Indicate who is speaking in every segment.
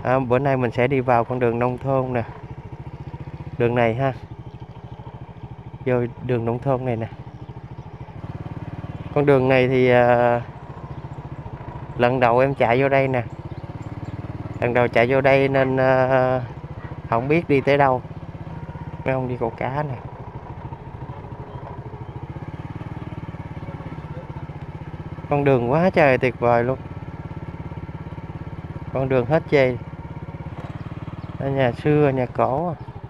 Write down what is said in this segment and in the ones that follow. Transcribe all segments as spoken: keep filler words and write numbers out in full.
Speaker 1: À, bữa nay mình sẽ đi vào con đường nông thôn nè. Đường này ha. Vô đường nông thôn này nè. Con đường này thì à, lần đầu em chạy vô đây nè. Lần đầu chạy vô đây nên à, không biết đi tới đâu. Mấy ông đi câu cá nè. Con đường quá trời tuyệt vời luôn. Con đường hết chê. Ở nhà xưa, nhà cổ.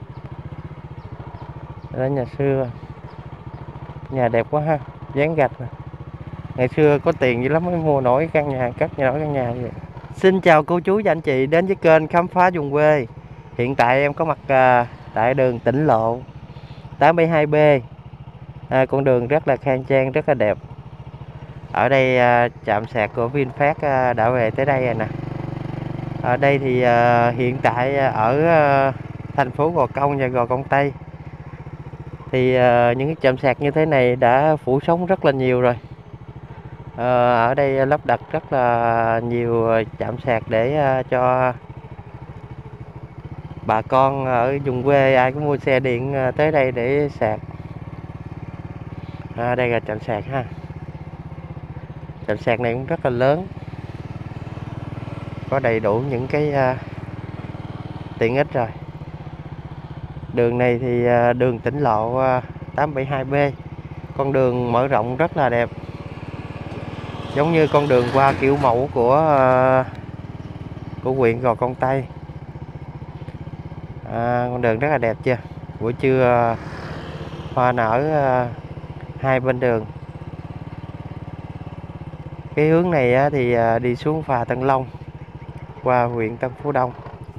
Speaker 1: Ở nhà xưa. Nhà đẹp quá ha. Dán gạch nè. Ngày xưa có tiền dữ lắm mới mua nổi căn nhà, cất nhà nổi căn nhà như vậy. Xin chào cô chú và anh chị đến với kênh Khám phá vùng quê. Hiện tại em có mặt à, tại đường tỉnh lộ tám bảy hai B. À, con đường rất là khang trang, rất là đẹp. Ở đây à, trạm sạc của VinFast à, đã về tới đây rồi nè. Ở đây thì à, hiện tại ở à, thành phố Gò Công và Gò Công Tây thì à, những cái trạm sạc như thế này đã phủ sóng rất là nhiều rồi. À, ở đây lắp đặt rất là nhiều trạm sạc để à, cho bà con ở vùng quê ai có mua xe điện à, tới đây để sạc. À, đây là trạm sạc ha. Trạm sạc này cũng rất là lớn, có đầy đủ những cái uh, tiện ích rồi. Đường này thì uh, đường tỉnh lộ uh, tám bảy hai B, con đường mở rộng rất là đẹp, giống như con đường qua kiểu mẫu của uh, của huyện Gò Công Tây. À, con đường rất là đẹp chưa? Buổi trưa uh, hoa nở uh, hai bên đường. Cái hướng này uh, thì uh, đi xuống phà Tân Long qua huyện Tân Phú Đông.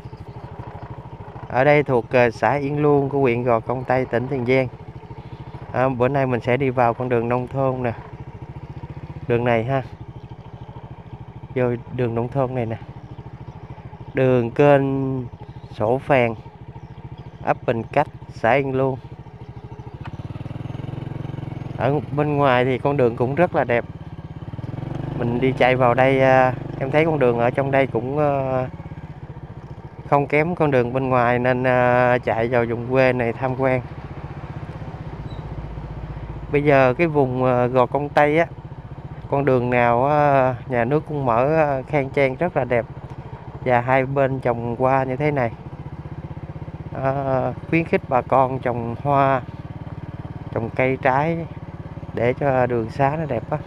Speaker 1: Ở đây thuộc uh, xã Yên Luông của huyện Gò Công Tây, tỉnh Tiền Giang. À, bữa nay mình sẽ đi vào con đường nông thôn nè. Đường này ha. Vô đường nông thôn này nè. Đường kênh Sổ Phèn, ấp Bình Cách, xã Yên Luông. Ở bên ngoài thì con đường cũng rất là đẹp. Mình đi chạy vào đây uh, em thấy con đường ở trong đây cũng uh, không kém con đường bên ngoài, nên uh, chạy vào vùng quê này tham quan. Bây giờ cái vùng uh, Gò Công Tây á, con đường nào uh, nhà nước cũng mở uh, khang trang rất là đẹp, và hai bên trồng hoa như thế này. Uh, khuyến khích bà con trồng hoa, trồng cây trái để cho đường xá nó đẹp á.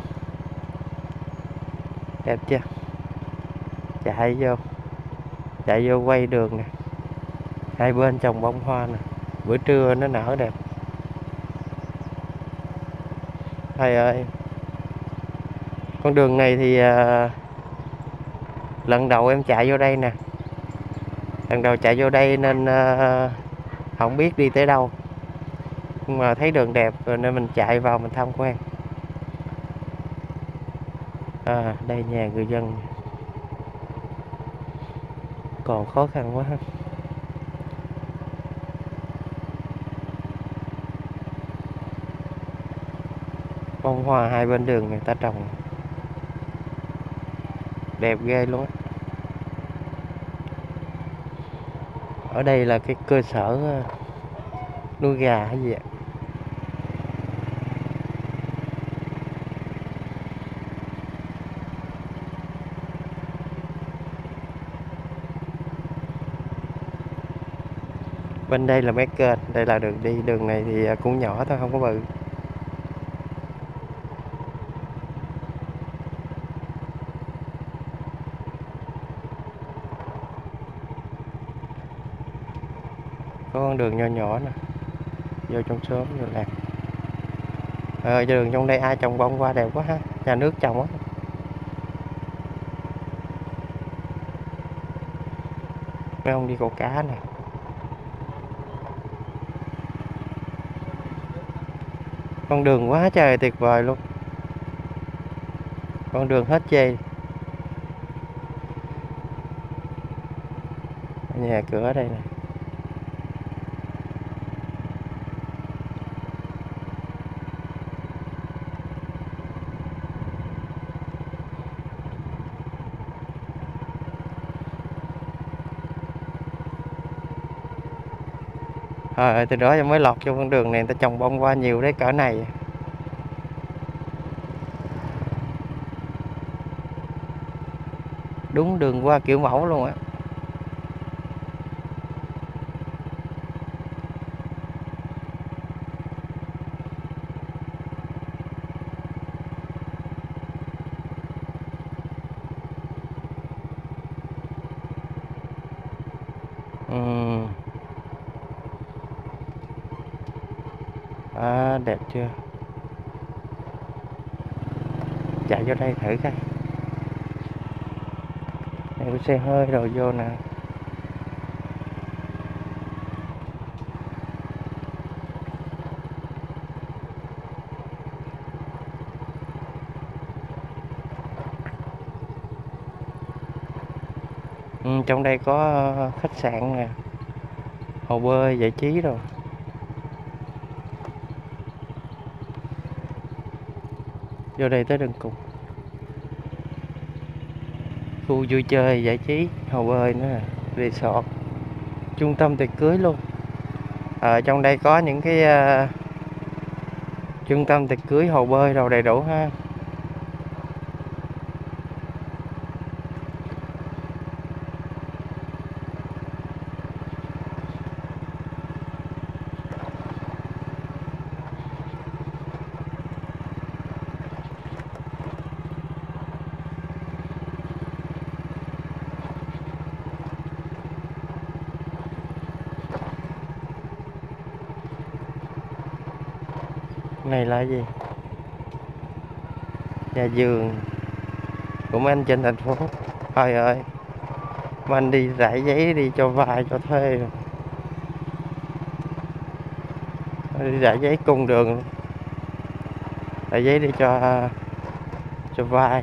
Speaker 1: Đẹp chưa? Chạy vô chạy vô quay đường nè, hai bên trồng bông hoa nè, bữa trưa nó nở đẹp. Thầy ơi, con đường này thì uh, lần đầu em chạy vô đây nè. Lần đầu chạy vô đây nên uh, không biết đi tới đâu, nhưng mà thấy đường đẹp rồi nên mình chạy vào mình tham quan. À, đây nhà người dân còn khó khăn quá ha. Bông hoa hai bên đường người ta trồng đẹp ghê luôn á. Ở đây là cái cơ sở nuôi gà hay gì ạ? Bên đây là mấy kênh, đây là đường đi. Đường này thì cũng nhỏ thôi, không có bự. Có con đường nhỏ nhỏ nè, vô trong xóm vô làng. Ờ, đường trong đây ai trồng bông hoa đẹp quá ha, nhà nước trồng á. Mấy ông đi câu cá nè. Con đường quá trời tuyệt vời luôn. Con đường hết chê. Nhà cửa ở đây nè. Ờ, từ đó mới lọt vô con đường này, người ta trồng bông hoa nhiều đấy, cỡ này. Đúng đường hoa kiểu mẫu luôn á. Ừm. À, đẹp chưa? Chạy vô đây thử coi. Này có xe hơi rồi vô nè. Ừ, trong đây có khách sạn nè, hồ bơi giải trí rồi. Vô đây tới đường cùng. Khu vui chơi giải trí, hồ bơi nữa nè, resort, trung tâm tiệc cưới luôn. Ở trong đây có những cái uh, trung tâm tiệc cưới, hồ bơi rồi đầy đủ ha. Này là gì? Nhà vườn của mấy anh trên thành phố. Trời ơi, mấy anh đi rải giấy đi cho vay cho thuê rồi. Đi rải giấy cung đường, rải giấy đi cho cho vay.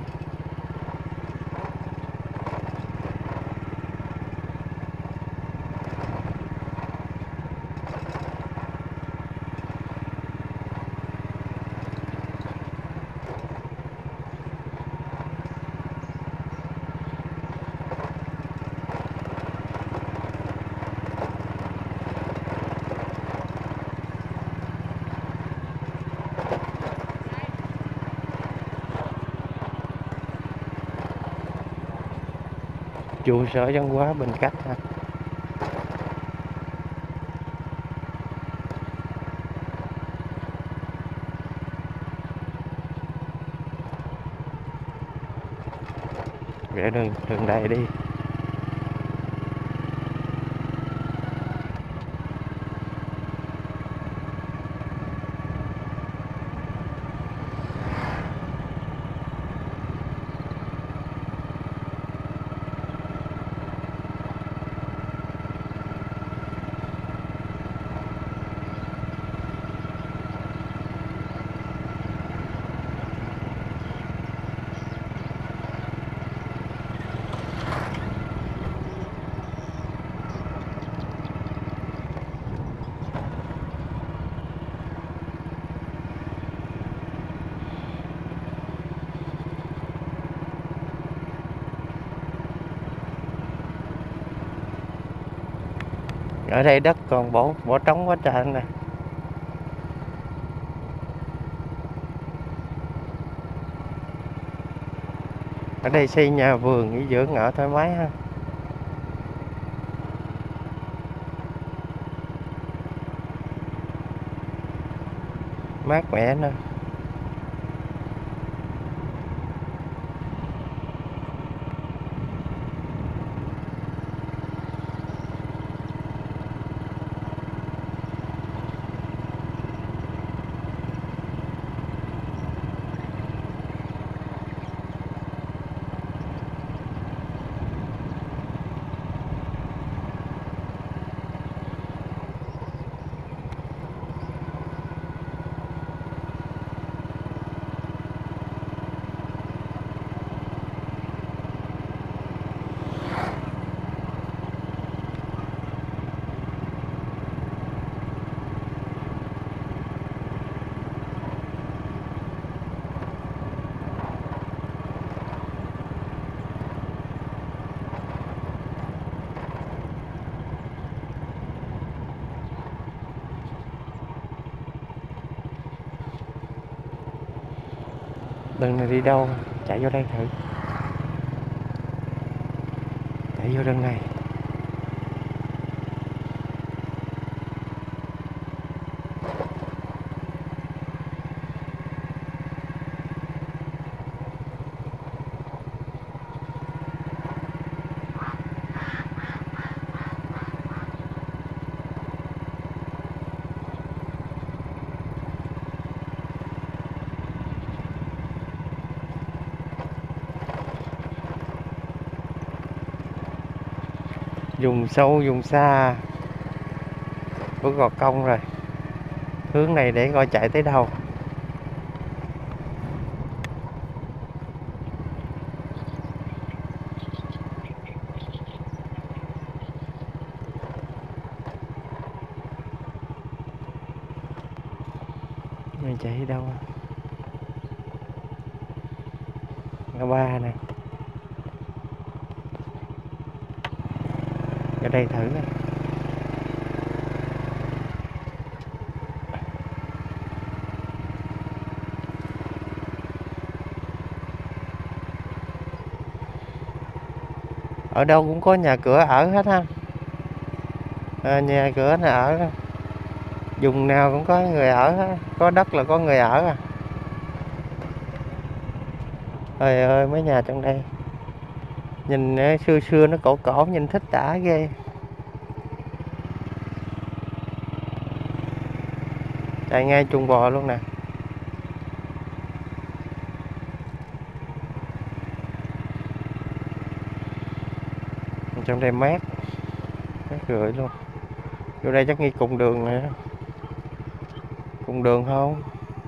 Speaker 1: Trụ sở văn hóa Bình Cách ha. Rẽ đường đường đây đi. Ở đây đất còn bỏ bỏ trống quá trời nè. Ở đây xây nhà vườn nghỉ dưỡng ở thoải mái ha. Mát mẻ nữa. Đường này đi đâu? Chạy vô đây thử. Chạy vô đường này. Vùng sâu vùng xa của Gò Công rồi. Hướng này để coi chạy tới đâu. Mình chạy đi đâu? Ngã ba nè. Ở đây thử này. Ở đâu cũng có nhà cửa ở hết ha. À, nhà cửa này ở. Vùng nào cũng có người ở hết. Có đất là có người ở à. Trời ơi mấy nhà trong đây. Nhìn xưa xưa nó cổ cổ, nhìn thích đã ghê. Chạy ngay chuồng bò luôn nè. Trong đây mát. Mát rượi luôn. Vô đây chắc nghi cùng đường nè. Cùng đường không?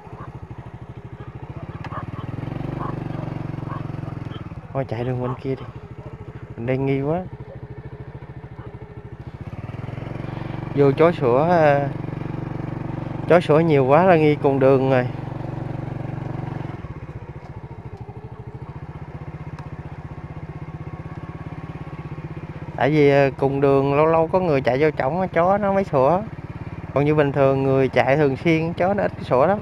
Speaker 1: Thôi chạy đường bên kia đi. Bên đây nghi quá. Vô chó sữa. Chó sữa nhiều quá là nghi cùng đường rồi. Tại vì cùng đường lâu lâu có người chạy vô trỏng chó nó mới sủa. Còn như bình thường người chạy thường xuyên chó nó ít sủa lắm.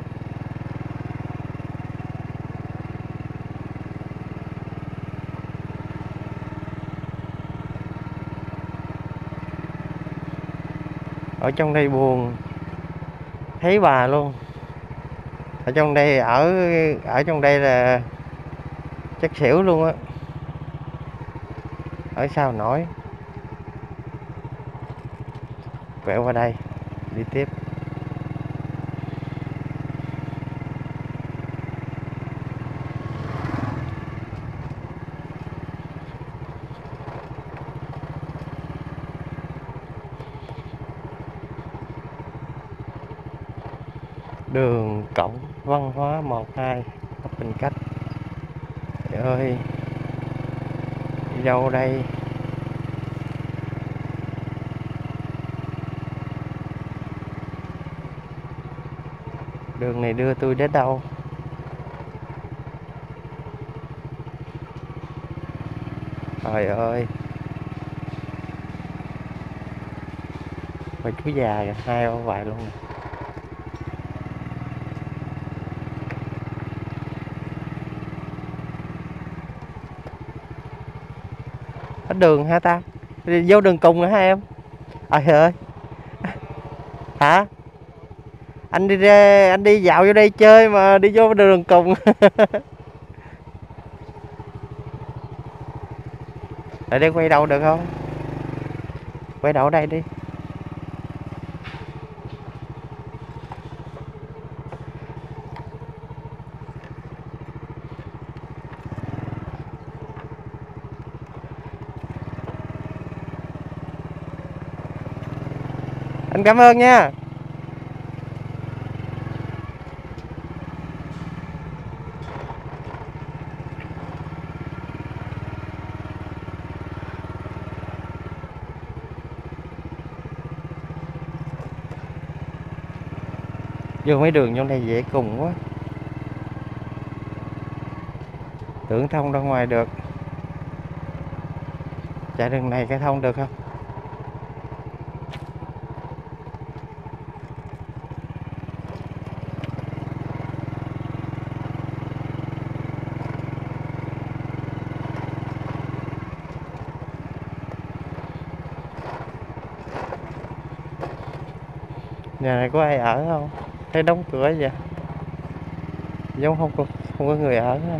Speaker 1: Ở trong đây buồn thấy bà luôn. Ở trong đây ở ở trong đây là chắc xỉu luôn á. Ở sao nổi. Quẹo qua đây đi tiếp. Đường Cộng Văn Hóa một hai ấp Bình Cách. Trời ơi, đi đâu đây? Đường này đưa tôi đến đâu? Trời ơi, bà chú già kìa, hai ông vài luôn nè. Hết đường hả ta? Đi vô đường cùng nữa hả em? Trời ơi. Hả? Anh đi ra, anh đi dạo vô đây chơi mà đi vô đường cùng. Ở đây quay đầu được không? Quay đầu ở đây đi. Anh cảm ơn nha. Vô mấy đường trong đây dễ cùng quá. Tưởng thông ra ngoài được. Chạy đường này cái thông được không? Nhà này có ai ở không? Thấy đóng cửa vậy, giống không có không có người ở ha.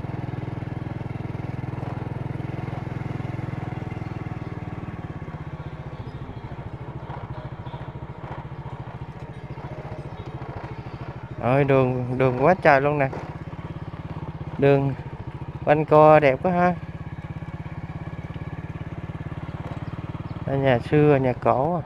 Speaker 1: Ôi đường đường quá trời luôn nè, đường quanh co đẹp quá ha. Đây nhà xưa, nhà cổ,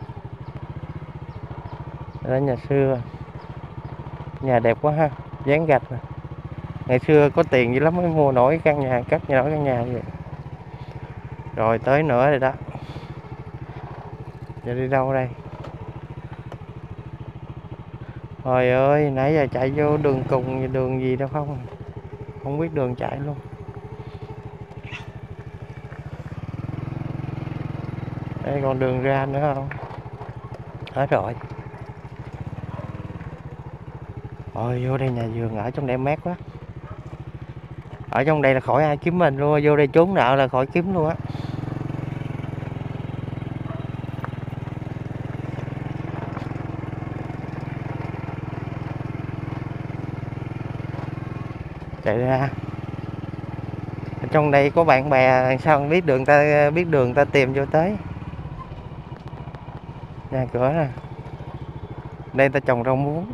Speaker 1: đây nhà xưa, nhà đẹp quá ha, dán gạch nè. Ngày xưa có tiền dữ lắm mới mua nổi căn nhà, cất nhà nổi căn nhà vậy. Rồi tới nữa rồi đó. Giờ đi đâu đây? Trời ơi, nãy giờ chạy vô đường cùng đường gì đâu không? Không biết đường chạy luôn. Đây còn đường ra nữa không? Hết rồi. Ôi vô đây nhà vườn, ở trong đây mát quá. Ở trong đây là khỏi ai kiếm mình luôn, vô đây trốn nợ là khỏi kiếm luôn á. Chạy ra. Ở trong đây có bạn bè, sao không biết đường ta biết đường ta tìm vô tới. Nhà cửa nè. Đây ta trồng rau muống.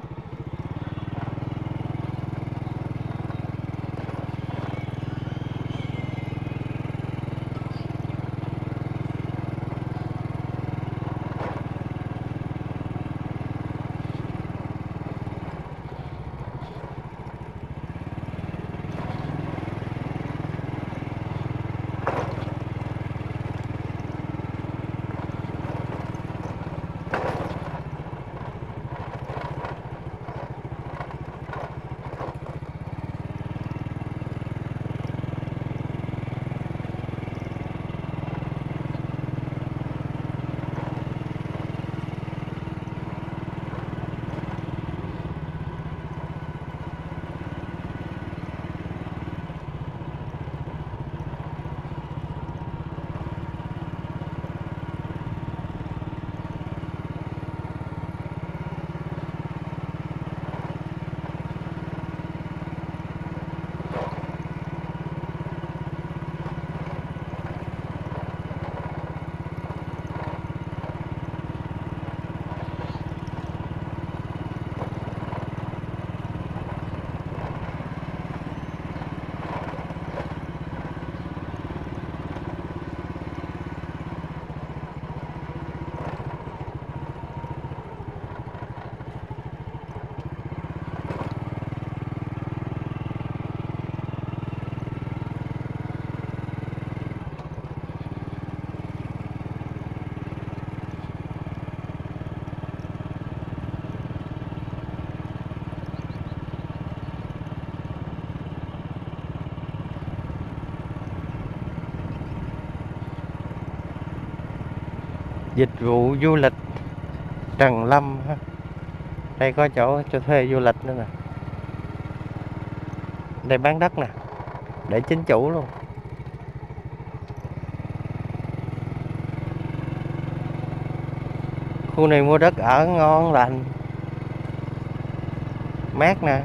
Speaker 1: Dịch vụ du lịch Trần Lâm ha. Đây có chỗ cho thuê du lịch nữa nè. Đây bán đất nè, để chính chủ luôn. Khu này mua đất ở ngon lành, mát nè.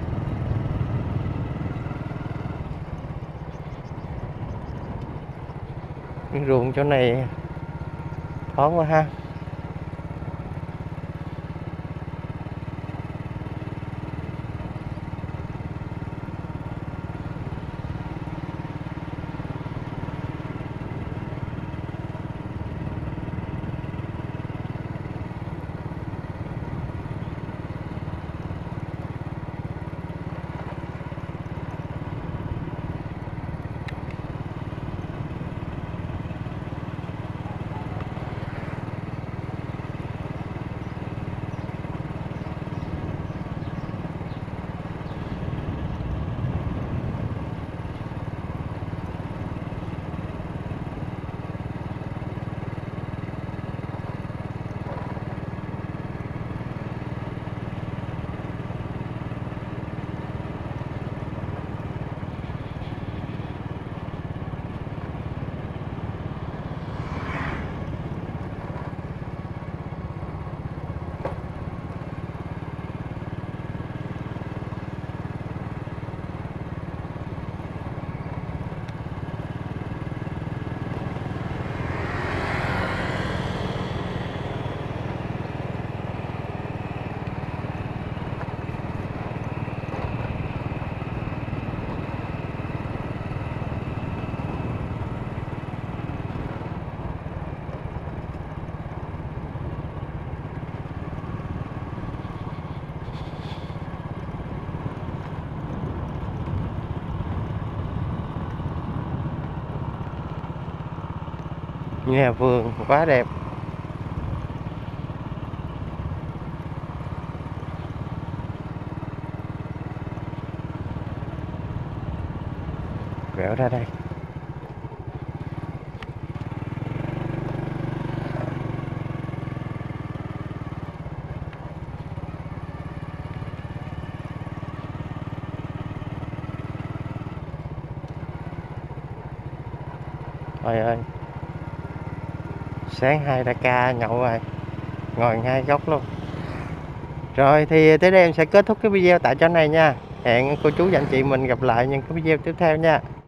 Speaker 1: Cái ruộng chỗ này thoáng quá ha. Nhà vườn quá đẹp. Quẹo ra đây. Trời ơi, sáng hai ra ca nhậu rồi, ngồi ngay góc luôn. Rồi thì tới đây em sẽ kết thúc cái video tại chỗ này nha. Hẹn cô chú và anh chị mình gặp lại những cái video tiếp theo nha.